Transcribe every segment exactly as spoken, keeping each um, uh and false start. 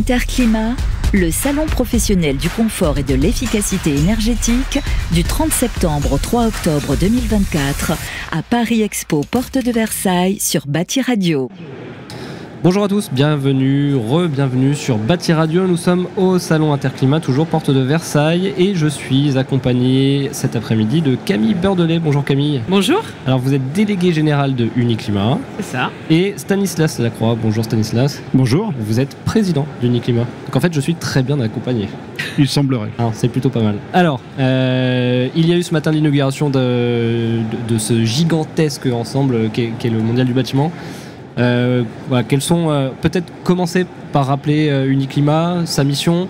Interclimat, le salon professionnel du confort et de l'efficacité énergétique du trente septembre au trois octobre deux mille vingt-quatre à Paris Expo, porte de Versailles, sur Bâti Radio. Bonjour à tous, bienvenue, re-bienvenue sur Bâti Radio. Nous sommes au salon Interclimat, toujours porte de Versailles, et je suis accompagné cet après-midi de Camille Beurdelet. Bonjour Camille. Bonjour. Alors vous êtes délégué général de Uniclimat. C'est ça. Et Stanislas Lacroix. Bonjour Stanislas. Bonjour. Vous êtes président d'Uniclimat. Donc en fait je suis très bien accompagné. Il semblerait. Ah, c'est plutôt pas mal. Alors, euh, il y a eu ce matin l'inauguration de, de, de ce gigantesque ensemble qu'est, qu'est le Mondial du bâtiment. Euh, voilà, quels sont, euh, peut-être commencer par rappeler euh, Uniclimat, sa mission,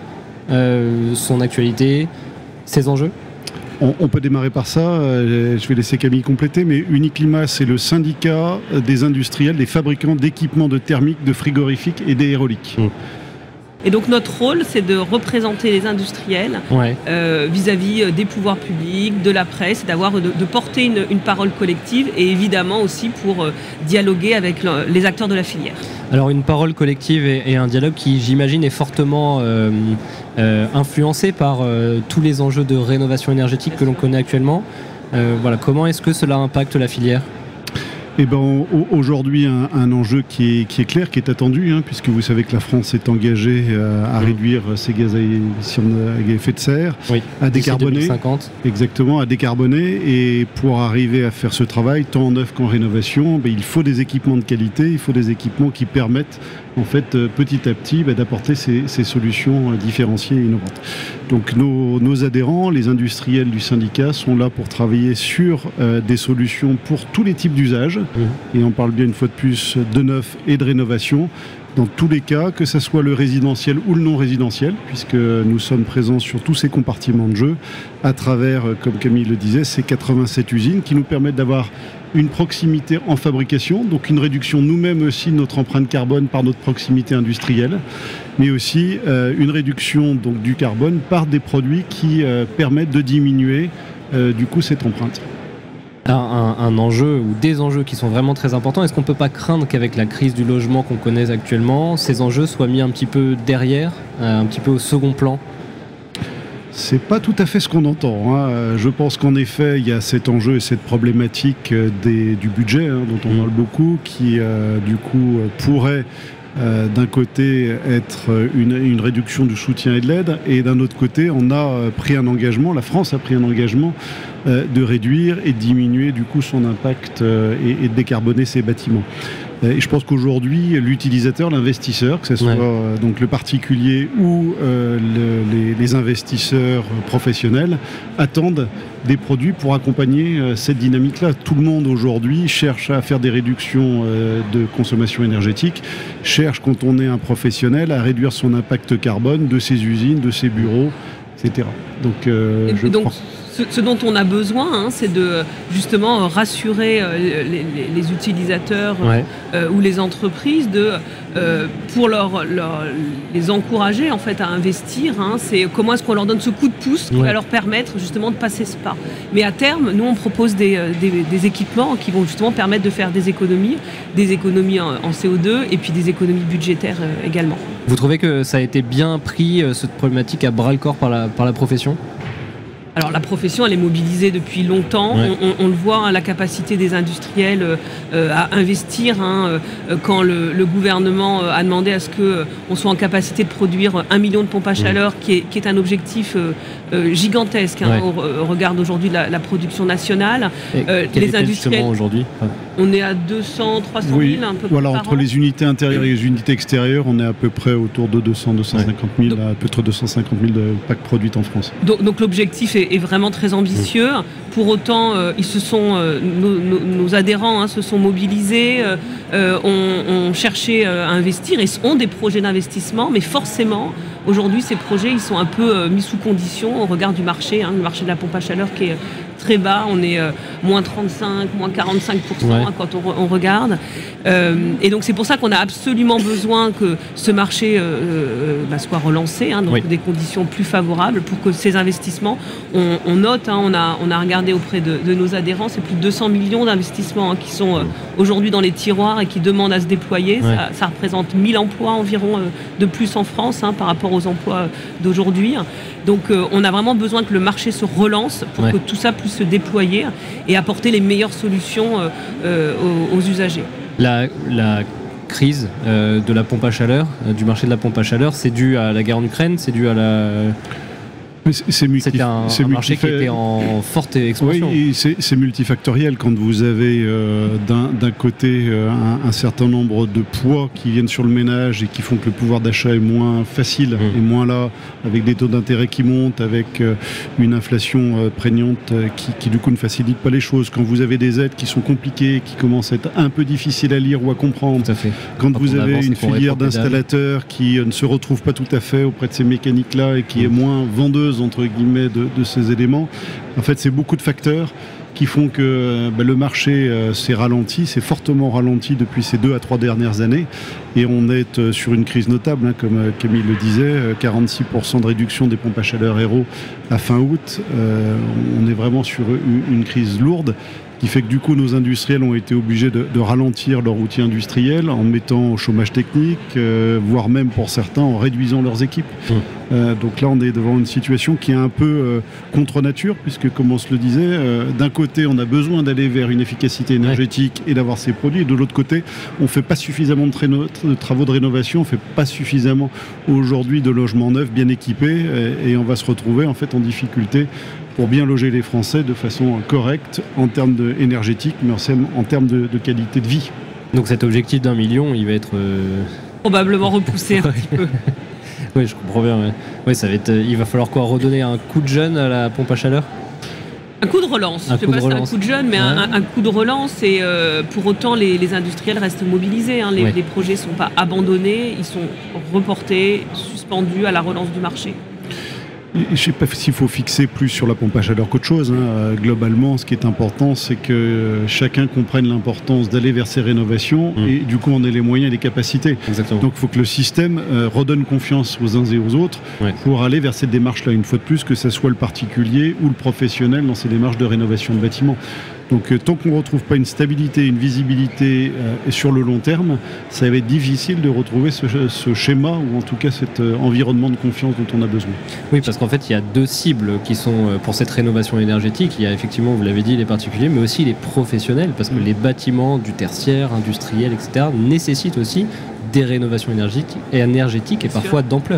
euh, son actualité, ses enjeux. On, on peut démarrer par ça, euh, je vais laisser Camille compléter, mais Uniclimat, c'est le syndicat des industriels, des fabricants d'équipements de thermique, de frigorifiques et d'aéroliques. Mmh. Et donc notre rôle, c'est de représenter les industriels ouais. euh, vis-à-vis des pouvoirs publics, de la presse, et d'avoir, de, de porter une, une parole collective, et évidemment aussi pour euh, dialoguer avec le, les acteurs de la filière. Alors une parole collective et, et un dialogue qui, j'imagine, est fortement euh, euh, influencé par euh, tous les enjeux de rénovation énergétique que l'on connaît actuellement. Euh, voilà, comment est-ce que cela impacte la filière ? Eh ben, aujourd'hui, un, un enjeu qui est, qui est clair, qui est attendu, hein, puisque vous savez que la France est engagée euh, à mmh. réduire ses gaz à émissions à effet de serre, oui, à décarboner. deux mille cinquante. Exactement, à décarboner. Et pour arriver à faire ce travail, tant en neuf qu'en rénovation, ben, il faut des équipements de qualité, il faut des équipements qui permettent, en fait, petit à petit, ben, d'apporter ces, ces solutions différenciées et innovantes. Donc, nos, nos adhérents, les industriels du syndicat, sont là pour travailler sur euh, des solutions pour tous les types d'usages. Mmh. Et on parle bien une fois de plus de neuf et de rénovation. Dans tous les cas, que ce soit le résidentiel ou le non résidentiel, puisque nous sommes présents sur tous ces compartiments de jeu, à travers, comme Camille le disait, ces quatre-vingt-sept usines qui nous permettent d'avoir une proximité en fabrication, donc une réduction nous-mêmes aussi de notre empreinte carbone par notre proximité industrielle, mais aussi euh, une réduction donc, du carbone par des produits qui euh, permettent de diminuer euh, du coup cette empreinte. Un, un enjeu ou des enjeux qui sont vraiment très importants. Est-ce qu'on ne peut pas craindre qu'avec la crise du logement qu'on connaît actuellement, ces enjeux soient mis un petit peu derrière, un petit peu au second plan ? C'est pas tout à fait ce qu'on entend. Hein. Je pense qu'en effet, il y a cet enjeu et cette problématique des, du budget, hein, dont on parle beaucoup, qui euh, du coup pourrait Euh, d'un côté être une, une réduction du soutien et de l'aide, et d'un autre côté on a euh, pris un engagement, la France a pris un engagement euh, de réduire et de diminuer du coup son impact euh, et, et de décarboner ses bâtiments. Et je pense qu'aujourd'hui l'utilisateur, l'investisseur, que ce soit ouais. euh, donc le particulier ou euh, le, les, les investisseurs professionnels, attendent des produits pour accompagner euh, cette dynamique-là. Tout le monde aujourd'hui cherche à faire des réductions euh, de consommation énergétique, cherche, quand on est un professionnel, à réduire son impact carbone de ses usines, de ses bureaux, et cetera. Donc, euh, et je donc crois... ce, ce dont on a besoin, hein, c'est de justement rassurer euh, les, les, les utilisateurs ouais. euh, ou les entreprises, de, euh, pour leur, leur, les encourager en fait à investir. Hein, c'est comment est-ce qu'on leur donne ce coup de pouce qui ouais. va leur permettre justement de passer ce pas. Mais à terme, nous on propose des, des, des équipements qui vont justement permettre de faire des économies, des économies en, en C O deux et puis des économies budgétaires euh, également. Vous trouvez que ça a été bien pris, euh, cette problématique à bras-le-corps par la, par la profession ? Alors la profession, elle est mobilisée depuis longtemps. Ouais. On, on, on le voit, hein, la capacité des industriels euh, à investir. Hein, euh, quand le, le gouvernement euh, a demandé à ce qu'on euh, soit en capacité de produire un million de pompes à chaleur, ouais. qui, est, qui est un objectif euh, euh, gigantesque hein, ouais. au, au regard d'aujourd'hui de la, la production nationale. Euh, les industriels aujourd'hui ouais. On est à deux cents, trois cent oui, mille un peu voilà, par entre an. les unités intérieures et les unités extérieures, on est à peu près autour de deux cents, deux cent cinquante mille, ouais. à peu près deux cent cinquante mille de packs produites en France. Donc, donc l'objectif est, est vraiment très ambitieux. Mmh. Pour autant, euh, ils se sont, euh, nos, nos, nos adhérents hein, se sont mobilisés, euh, ont, ont cherché euh, à investir et ont des projets d'investissement, mais forcément, aujourd'hui, ces projets ils sont un peu euh, mis sous condition au regard du marché, hein, le marché de la pompe à chaleur qui est très bas, on est euh, moins trente-cinq, moins quarante-cinq pour cent ouais. hein, quand on, on regarde. Euh, et donc c'est pour ça qu'on a absolument besoin que ce marché euh, euh, bah, soit relancé, hein, donc oui. des conditions plus favorables pour que ces investissements, on, on note, hein, on, a, on a regardé auprès de, de nos adhérents, c'est plus de deux cents millions d'investissements hein, qui sont euh, aujourd'hui dans les tiroirs et qui demandent à se déployer. Ouais. Ça, ça représente mille emplois environ euh, de plus en France hein, par rapport aux emplois d'aujourd'hui. Donc euh, on a vraiment besoin que le marché se relance pour ouais. que tout ça puisse se déployer et apporter les meilleures solutions euh, euh, aux, aux usagers. La, la crise euh, de la pompe à chaleur, euh, du marché de la pompe à chaleur, c'est dû à la guerre en Ukraine, c'est dû à la... C'est multi... C'était un, un marché qui était en forte expansion. Oui, c'est, c'est multifactoriel. Quand vous avez euh, d'un, d'un côté euh, un, un certain nombre de poids qui viennent sur le ménage et qui font que le pouvoir d'achat est moins facile mmh. et moins là, avec des taux d'intérêt qui montent, avec euh, une inflation euh, prégnante euh, qui, qui du coup ne facilite pas les choses. Quand vous avez des aides qui sont compliquées, qui commencent à être un peu difficiles à lire ou à comprendre. Tout à fait. Quand, Quand vous avez une filière d'installateurs qui euh, ne se retrouve pas tout à fait auprès de ces mécaniques-là et qui mmh. est moins vendeuse entre guillemets de, de ces éléments. En fait, c'est beaucoup de facteurs qui font que ben, le marché euh, s'est ralenti, s'est fortement ralenti depuis ces deux à trois dernières années. Et on est euh, sur une crise notable, hein, comme euh, Camille le disait, euh, quarante-six pour cent de réduction des pompes à chaleur Hero à fin août. Euh, on est vraiment sur une, une crise lourde, qui fait que du coup nos industriels ont été obligés de, de ralentir leur outil industriel en mettant au chômage technique, euh, voire même pour certains en réduisant leurs équipes. Mmh. Euh, donc là on est devant une situation qui est un peu euh, contre nature, puisque comme on se le disait, euh, d'un côté on a besoin d'aller vers une efficacité énergétique ouais. et d'avoir ces produits, et de l'autre côté on ne fait pas suffisamment de, traîneau, de travaux de rénovation, on ne fait pas suffisamment aujourd'hui de logements neufs bien équipés, et, et on va se retrouver en fait en difficulté pour bien loger les Français de façon correcte en termes de énergétique, mais en, en termes de, de qualité de vie. Donc cet objectif d'un million, il va être... Euh... probablement repoussé un petit peu. Oui, je comprends bien. Ouais. Ouais, ça va être, il va falloir quoi, redonner un coup de jeune à la pompe à chaleur ? Un coup de relance, un je ne sais pas si c'est un coup de jeune, mais ouais. un, un coup de relance, et euh, pour autant les, les industriels restent mobilisés, hein. les, ouais. les projets ne sont pas abandonnés, ils sont reportés, suspendus à la relance du marché. Je ne sais pas s'il faut fixer plus sur la pompe à chaleur qu'autre chose. Hein. Globalement, ce qui est important, c'est que chacun comprenne l'importance d'aller vers ces rénovations mmh. et du coup, on ait les moyens et les capacités. Exactement. Donc, il faut que le système euh, redonne confiance aux uns et aux autres ouais. pour aller vers cette démarche-là. Une fois de plus, que ce soit le particulier ou le professionnel dans ces démarches de rénovation de bâtiments. Donc euh, tant qu'on ne retrouve pas une stabilité, une visibilité euh, et sur le long terme, ça va être difficile de retrouver ce, ce schéma ou en tout cas cet euh, environnement de confiance dont on a besoin. Oui, parce qu'en fait, il y a deux cibles qui sont euh, pour cette rénovation énergétique. Il y a effectivement, vous l'avez dit, les particuliers, mais aussi les professionnels, parce que les bâtiments du tertiaire, industriel, et cetera nécessitent aussi des rénovations énergétiques, énergétiques et parfois d'ampleur.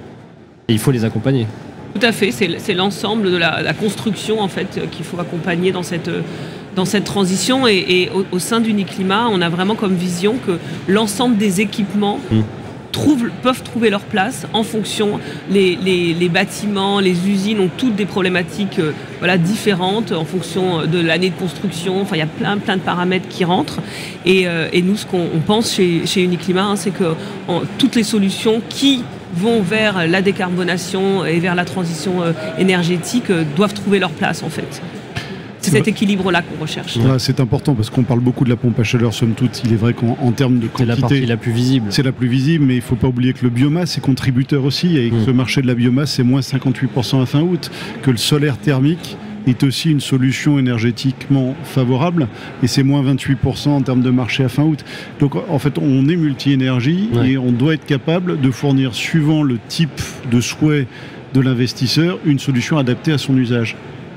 Et il faut les accompagner. Tout à fait, c'est, c'est l'ensemble de la, la construction en fait qu'il faut accompagner dans cette, dans cette transition, et, et au, au sein d'Uniclimat, on a vraiment comme vision que l'ensemble des équipements mmh. trouvent, peuvent trouver leur place en fonction, les, les, les bâtiments, les usines ont toutes des problématiques euh, voilà, différentes en fonction de l'année de construction, enfin il y a plein, plein de paramètres qui rentrent, et, euh, et nous ce qu'on on pense chez, chez Uniclimat, hein, c'est que en, toutes les solutions qui vont vers la décarbonation et vers la transition euh, énergétique euh, doivent trouver leur place en fait. C'est cet équilibre-là qu'on recherche. Ouais, c'est important parce qu'on parle beaucoup de la pompe à chaleur, somme toute. Il est vrai qu'en en termes de quantité, c'est la partie la plus visible. C'est la plus visible, mais il ne faut pas oublier que le biomasse est contributeur aussi. Et mmh. ce marché de la biomasse, c'est moins cinquante-huit pour cent à fin août. Que le solaire thermique est aussi une solution énergétiquement favorable, et c'est moins vingt-huit pour cent en termes de marché à fin août. Donc en fait, on est multi-énergie ouais. et on doit être capable de fournir, suivant le type de souhait de l'investisseur, une solution adaptée à son usage.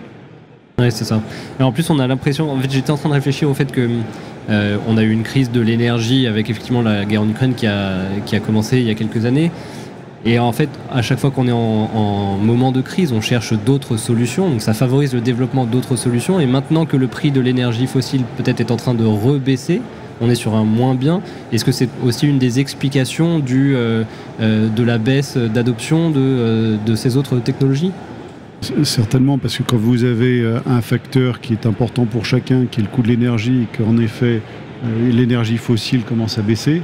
Oui, c'est ça. Et en plus, on a l'impression, en fait, j'étais en train de réfléchir au fait que euh, on a eu une crise de l'énergie avec effectivement la guerre en Ukraine qui a, qui a commencé il y a quelques années. Et en fait, à chaque fois qu'on est en, en moment de crise, on cherche d'autres solutions. Donc ça favorise le développement d'autres solutions. Et maintenant que le prix de l'énergie fossile peut-être est en train de rebaisser, on est sur un moins bien. Est-ce que c'est aussi une des explications du, euh, euh, de la baisse d'adoption de, euh, de ces autres technologies ? Certainement, parce que quand vous avez un facteur qui est important pour chacun, qui est le coût de l'énergie, et qu'en effet, l'énergie fossile commence à baisser, mmh.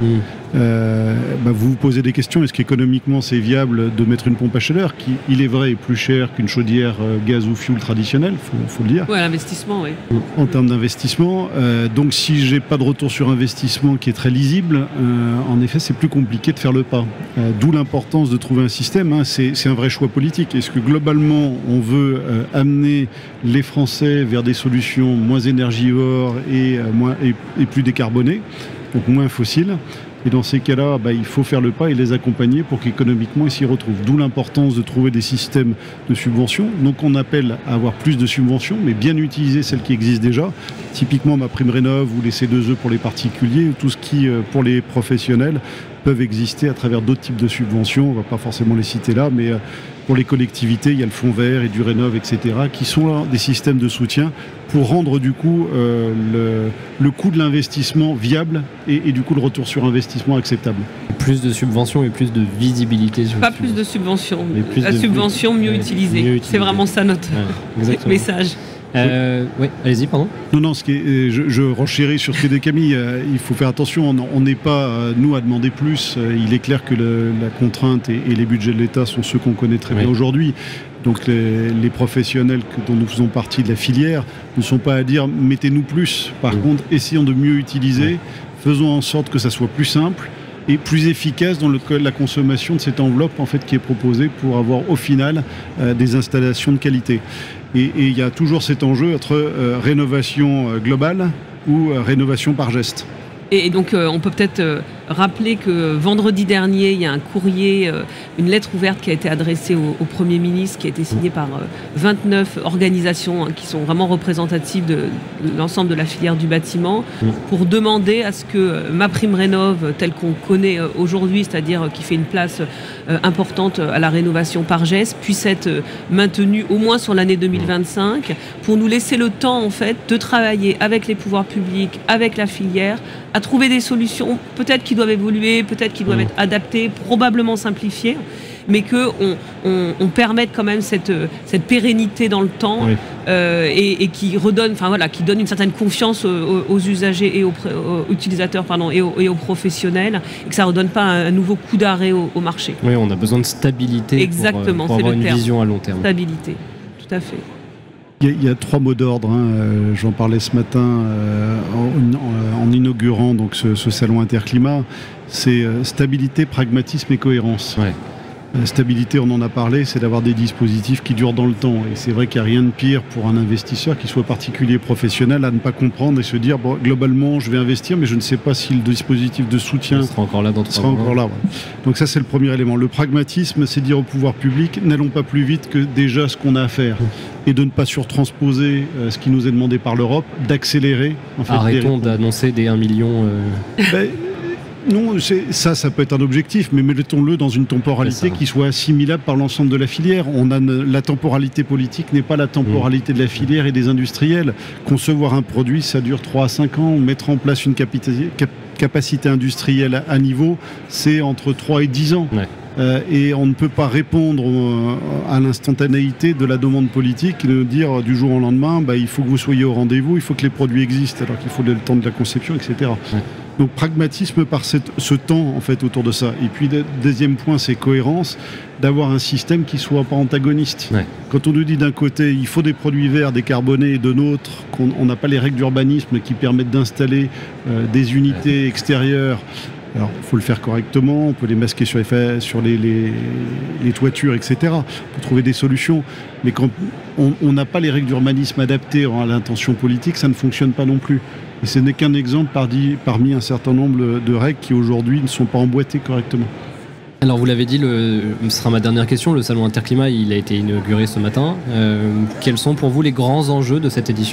euh, bah vous vous posez des questions. Est-ce qu'économiquement c'est viable de mettre une pompe à chaleur qui, il est vrai, est plus cher qu'une chaudière euh, gaz ou fioul traditionnelle, faut, faut le dire. Ouais, l'investissement, oui. En termes d'investissement, euh, donc si j'ai pas de retour sur investissement qui est très lisible, euh, en effet c'est plus compliqué de faire le pas. Euh, d'où l'importance de trouver un système. Hein, c'est, c'est un vrai choix politique. Est-ce que globalement on veut euh, amener les Français vers des solutions moins énergivores et, euh, moins, et, et plus décarbonées, donc moins fossiles? Et dans ces cas-là, bah, il faut faire le pas et les accompagner pour qu'économiquement ils s'y retrouvent. D'où l'importance de trouver des systèmes de subventions. Donc on appelle à avoir plus de subventions, mais bien utiliser celles qui existent déjà. Typiquement ma prime rénov ou les C deux E pour les particuliers, ou tout ce qui, pour les professionnels, peuvent exister à travers d'autres types de subventions. On ne va pas forcément les citer là, mais pour les collectivités, il y a le fonds vert et du rénov, et cetera, qui sont là, des systèmes de soutien pour rendre du coup euh, le, le coût de l'investissement viable et, et du coup le retour sur investissement acceptable. Plus de subventions et plus de visibilité. Sur pas plus de subventions, plus la de subvention mieux, ouais, utilisée. mieux utilisée. C'est vraiment ça notre ouais, message. Euh, oui, allez-y, pardon. Non, non, ce qui est, je, je renchéris sur ce que dit Camille. Euh, il faut faire attention, on n'est pas, euh, nous, à demander plus. Euh, il est clair que le, la contrainte et, et les budgets de l'État sont ceux qu'on connaît très oui. bien aujourd'hui. Donc les, les professionnels que, dont nous faisons partie de la filière ne sont pas à dire mettez-nous plus. Par oui. contre, essayons de mieux utiliser, oui. faisons en sorte que ça soit plus simple et plus efficace dans le, la consommation de cette enveloppe en fait, qui est proposée pour avoir au final euh, des installations de qualité. Et il y a toujours cet enjeu entre euh, rénovation euh, globale ou euh, rénovation par geste. Et donc euh, on peut peut-être euh, rappeler que vendredi dernier, il y a un courrier, euh, une lettre ouverte qui a été adressée au, au Premier ministre, qui a été signée par euh, vingt-neuf organisations hein, qui sont vraiment représentatives de, de l'ensemble de la filière du bâtiment, mmh. pour demander à ce que euh, MaPrimeRénov', telle qu'on connaît euh, aujourd'hui, c'est-à-dire euh, qui fait une place euh, importante à la rénovation par geste, puisse être euh, maintenue au moins sur l'année deux mille vingt-cinq, pour nous laisser le temps en fait de travailler avec les pouvoirs publics, avec la filière, à trouver des solutions, peut-être qui doivent évoluer, peut-être qui doivent mmh. être adaptées, probablement simplifiées, mais qu'on on, on permette quand même cette, cette pérennité dans le temps oui. euh, et, et qui redonne, enfin voilà, qui donne une certaine confiance aux, aux usagers et aux, aux utilisateurs pardon, et, aux, et aux professionnels, et que ça ne redonne pas un, un nouveau coup d'arrêt au, au marché. Oui, on a besoin de stabilité. Exactement, pour, pour c'est avoir le une terme. Vision à long terme. Stabilité, tout à fait. Il y, a, il y a trois mots d'ordre. Hein. Euh, j'en parlais ce matin euh, en, en, en inaugurant donc ce, ce salon Interclimat. C'est euh, stabilité, pragmatisme et cohérence. Ouais. La stabilité, on en a parlé, c'est d'avoir des dispositifs qui durent dans le temps. Et c'est vrai qu'il n'y a rien de pire pour un investisseur, qu'il soit particulier, professionnel, à ne pas comprendre et se dire, bon, globalement, je vais investir, mais je ne sais pas si le dispositif de soutien sera encore là. Dans sera encore là ouais. Donc ça, c'est le premier élément. Le pragmatisme, c'est dire au pouvoir public, n'allons pas plus vite que déjà ce qu'on a à faire. Et de ne pas surtransposer euh, ce qui nous est demandé par l'Europe, d'accélérer. En fait, arrêtons d'annoncer des un million. Euh... Ben, non, c'est, ça, ça peut être un objectif, mais mettons-le dans une temporalité qui soit assimilable par l'ensemble de la filière. On a la temporalité politique n'est pas la temporalité mmh. de la filière et des industriels. Concevoir un produit, ça dure trois à cinq ans. Mettre en place une capacité, cap, capacité industrielle à niveau, c'est entre trois et dix ans. Ouais. Euh, et on ne peut pas répondre euh, à l'instantanéité de la demande politique et de dire du jour au lendemain, bah, il faut que vous soyez au rendez-vous, il faut que les produits existent, alors qu'il faut le temps de la conception, et cetera. Ouais. Donc pragmatisme par cette, ce temps en fait autour de ça. Et puis le deuxième point, c'est cohérence, d'avoir un système qui soit pas antagoniste. Ouais. Quand on nous dit d'un côté il faut des produits verts décarbonés et de l'autre qu'on n'a pas les règles d'urbanisme qui permettent d'installer euh, des unités ouais. extérieures. Alors, il faut le faire correctement, on peut les masquer sur les, sur les, les, les toitures, et cetera. Pour trouver des solutions. Mais quand on n'a pas les règles d'urbanisme adaptées à l'intention politique, ça ne fonctionne pas non plus. Et ce n'est qu'un exemple parmi, parmi un certain nombre de règles qui aujourd'hui ne sont pas emboîtées correctement. Alors vous l'avez dit, le, ce sera ma dernière question, le salon Interclimat il a été inauguré ce matin. Euh, quels sont pour vous les grands enjeux de cette édition ?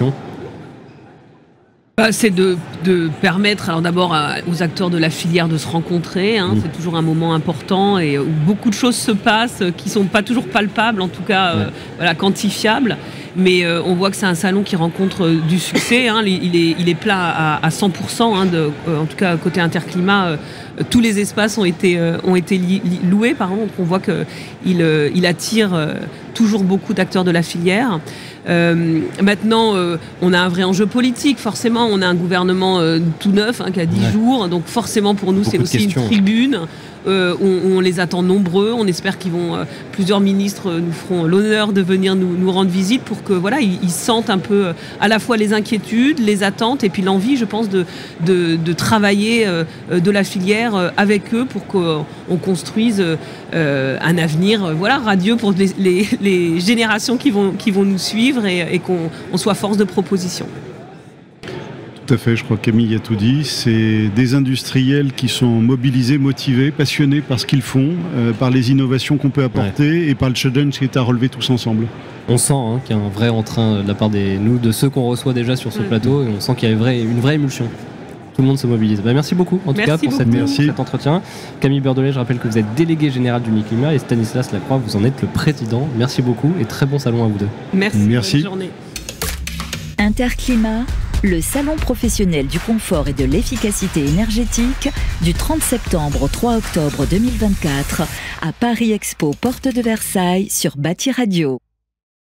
Bah, c'est de, de permettre alors d'abord à, aux acteurs de la filière de se rencontrer, hein, mmh. c'est toujours un moment important et où beaucoup de choses se passent qui ne sont pas toujours palpables, en tout cas ouais. euh, voilà, quantifiables. Mais euh, on voit que c'est un salon qui rencontre euh, du succès, hein, il, est, il est plein à, à cent pour cent, hein, de, euh, en tout cas côté Interclimat, euh, tous les espaces ont été, euh, ont été li, li, loués, pardon, donc on voit qu'il euh, il attire euh, toujours beaucoup d'acteurs de la filière. Euh, maintenant, euh, on a un vrai enjeu politique. Forcément, on a un gouvernement euh, tout neuf hein, qui a dix ouais. jours. Donc forcément, pour nous, beaucoup c'est aussi questions. Une tribune. Euh, on, on les attend nombreux. On espère qu'ils vont, euh, plusieurs ministres nous feront l'honneur de venir nous, nous rendre visite pour que voilà, ils, ils sentent un peu euh, à la fois les inquiétudes, les attentes et puis l'envie, je pense, de, de, de travailler euh, de la filière euh, avec eux pour qu'on construise euh, un avenir, euh, voilà, radieux pour les, les, les générations qui vont, qui vont nous suivre et, et qu'on on soit force de proposition. Tout à fait, je crois que Camille a tout dit. C'est des industriels qui sont mobilisés, motivés, passionnés par ce qu'ils font, euh, par les innovations qu'on peut apporter ouais. et par le challenge qui est à relever tous ensemble. On sent hein, qu'il y a un vrai entrain de la part des nous, de ceux qu'on reçoit déjà sur ce ouais. plateau, et on sent qu'il y a une vraie, une vraie émulsion. Tout le monde se mobilise. Bah, merci beaucoup en tout merci cas pour cette, merci. cet entretien. Camille Beurdelet, je rappelle que vous êtes déléguée générale du Uniclimat et Stanislas Lacroix, vous en êtes le président. Merci beaucoup et très bon salon à vous deux. Merci. Merci. Bonne journée. Interclimat, le salon professionnel du confort et de l'efficacité énergétique du trente septembre au trois octobre deux mille vingt-quatre à Paris Expo, porte de Versailles sur Bâti Radio.